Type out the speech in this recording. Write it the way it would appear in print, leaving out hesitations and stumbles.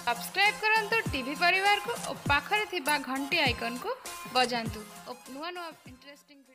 subscribe करंतु TV परिवार को और पाखरे थिबा घंटी आइकन को बजांतु और नुआ नुआ इंटरेस्टिंग